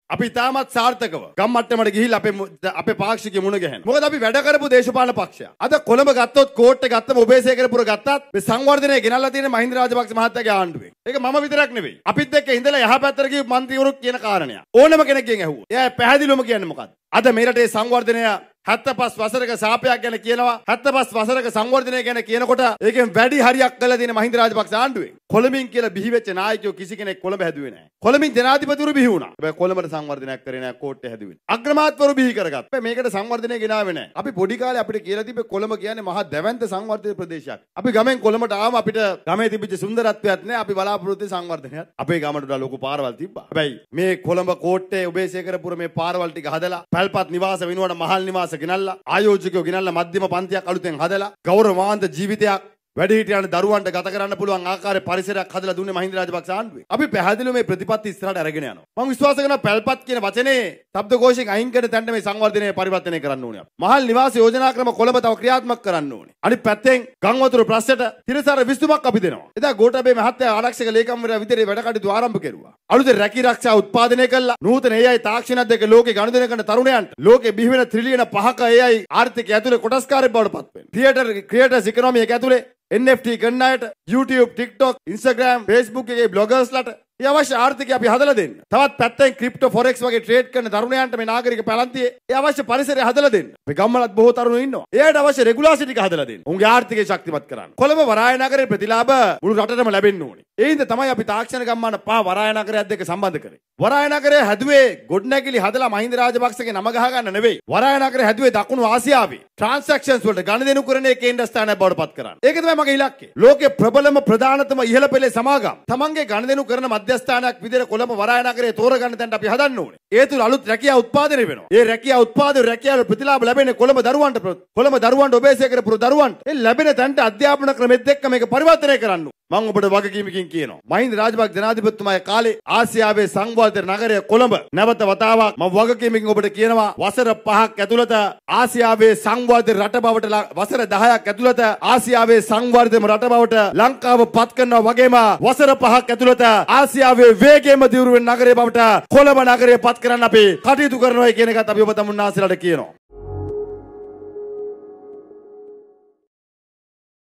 අපි තාමත් සාර්ථකව ගම් මට්ටමට ගිහිල්ලා අපේ පාක්ෂිකයෝ මුණ ගැහෙනවා. මොකද අපි වැඩ කරපු දේශපාලන පක්ෂය. අද කොළඹ ගත්තොත් කෝට් එක ගත්තම ඔබේසේකරපුර ගත්තත් මේ සංවර්ධනය ගෙනල්ලා තියෙන මහින්ද රාජපක්ෂ මහත්තයාගේ ආණ්ඩුවේ. ඒක මම විතරක් නෙවෙයි. අපිත් එක්ක ඉඳලා යහපැත්තට ගිය മന്ത്രിවරු කියන කාරණයක්. ඕනම කෙනෙක්ගෙන් ඇහුවා. එයා පැහැදිලිවම කියන්නේ මොකද්ද? අද මේ රටේ සංවර්ධනය 75 වසරක සාපයක් ගැන කියනවා 75 වසරක සංවර්ධනය ගැන කියනකොට ඒකෙන් වැඩි හරියක් කළා තියෙන මහින්ද රාජපක්ෂ ආණ්ඩුවේ. කොළඹින් කියලා බිහි වෙච්ච නායකයෝ කිසි කෙනෙක් කොළඹ හැදුවේ නැහැ. කොළඹින් ජනාධිපතිවරු බිහි වුණා. හැබැයි කොළඹට සංවර්ධනයක් කරේ නැහැ කෝට්ටේ හැදුවේ. අග්‍රාමාත්‍යවරු බිහි කරගත්තා. මේකට සංවර්ධනය ගෙනාවේ නැහැ. අපි පොඩි කාලේ අපිට කියලා තිබ්බේ කොළඹ කියන්නේ මහා දැවැන්ත සංවර්ධිත ප්‍රදේශයක්. අපි ගමෙන් කොළඹට ආවම අපිට ගමේ තිබිච්ච සුන්දරත්වයක් නැහැ. අපි බලාපොරොත්තු වෙන සංවර්ධනයක්. අපේ ගමට වඩා ලොකු පාරවල් තිබ්බා. හැබැයි මේ කොළඹ කෝට්ටේ ඔබේසේකරපුර මේ පාරවල් ටික හදලා පැල්පත් නිවාස වෙනුවට මහල් නිවාස ගෙනල්ලා ආයෝජකයෝ ගෙනල්ලා මධ්‍යම පන්තියක් අලුතෙන් හදලා ගෞරවාන්ත ජීවිතයක් වැඩිහිටියන් දරුවන්ට ගත කරන්න පුළුවන් ආකාරයේ පරිසරයක් හදලා දුන්නේ මහින්ද රාජපක්ෂ ආණ්ඩුවේ. අපි පැහැදිලිව මේ ප්‍රතිපත්ති ඉස්සරහට අරගෙන යනවා. මම විශ්වාස කරනවා පැල්පත් කියන වචනේ ශබ්දකෝෂයෙන් අයින් කරන තැනට මේ සංවර්ධනය පරිවර්තනය කරන්න ඕනේ. මහල් නිවාස යෝජනා ක්‍රම කොළඹ තව ක්‍රියාත්මක කරන්න ඕනේ. අනිත් පැත්තෙන් ගම් වතුර ප්‍රශ්නෙට තිරසාර විසඳුමක් අපි දෙනවා. එදා ගෝඨාභය මහත්තයා ආරක්ෂක ලේකම්වරයා විතරේ වැඩ කටයුතු ආරම්භ කෙරුවා. අලුතෙන් රැකී ආරක්ෂා උත්පාදනය කළා. නූතන AI තාක්ෂණයක් දෙක ලෝකේ ගනුදෙනු කරන තරුණයන්ට ලෝකේ බිහි වෙන ත්‍රිලියන 5ක AI ආර්ථිකය ඇතුලේ කොටස්කාරයෙක් බවට පත් වෙනවා. තියටර් ක්‍රියේටර්ස් ඉකොනොමි එක ඇතුලේ NFT කරන අයට YouTube, TikTok, Instagram, Facebook එකේ බ්ලොගර්ස්ලාට ඒ අවශ්‍ය ආර්ථිකය අපි හදලා දෙන්න. තවත් පැත්තෙන් ක්‍රිප්ටෝ ෆොරෙක්ස් වගේ ට්‍රේඩ් කරන තරුණයන්ට මේ නාගරික පැලැන්තියේ ඒ අවශ්‍ය පරිසරය හදලා දෙන්න. මේ ගම්වලත් බොහෝ තරුණයෝ ඉන්නවා. එයාට අවශ්‍ය රෙගුලාසි ටික හදලා දෙන්න. උන්ගේ ආර්ථිකය ශක්තිමත් කරන්න. කොළඹ වරාය නගරේ ප්‍රතිලාභ මුළු රටටම ලැබෙන්න ඕනේ. ඒ හින්දා තමයි අපි තාක්ෂණ ගම්මාන පහ වරාය නගරයත් එක්ක සම්බන්ධ කරේ. වරාය නගරය හැදුවේ ගොඩනැගිලි හදලා මහින්ද රාජපක්ෂගේ නම ගහ ගන්න නෙවෙයි. වරාය නගරය හැදුවේ දකුණු ආසියාවේ ට්‍රාන්සැක්ෂන්ස් වලට ගනුදෙනු කරන එක ඉන්ඩස්ට්‍රියක් බවට පත් කරන්න. ඒක තමයි මගේ ඉලක්කය. ලෝකේ ප්‍රබලම ප්‍රධානතම ඉහළ පෙළේ සමාගම් තමන්ගේ ගනුදෙනු කරන මධ්‍යස්ථානයක් විදිහට කොළඹ වරාය නගරේ තෝරගන්න තැනට අපි හදන්න ඕනේ. ඒ තුල අලුත් රැකියා උත්පාදනය වෙනවා. ඒ රැකියා රැකියාවල ප්‍රතිලාභ ලැබෙන්නේ කොළඹ දරුවන්ට ඔබේසේකරපුර දරුවන්ට ඒ ලැබෙන තැනට අධ්‍යාපන ක්‍රමෙත් එක්ක මේක පරිවර්තනය කරන්න ඕනේ. මම ඔබට වගකීමකින් කියනවා. මහින්ද රාජපක්ෂ ජනාධිපතිතුමාගේ කාලේ ආසියාවේ සංවර්ධන නගරය කොළඹ නැවත වතාවක් මම වගකීමකින් ඔබට කියනවා වසර 5ක් ඇතුළත ආසියාවේ සංවර්ධන රට බවට වසර 10ක් ඇතුළත ආසියාවේ සංවර්ධන රට බවට ලංකාව පත් කරනවා වගේම වසර 5ක් ඇතුළත ආසියාවේ වේගයෙන්ම දියුණු වෙන නගරය බවට කොළඹ නගරය පත් කරන්න අපි කටයුතු කරනවා කියන එකත් අපි ඔබ තමුන්නාසලට කියනවා.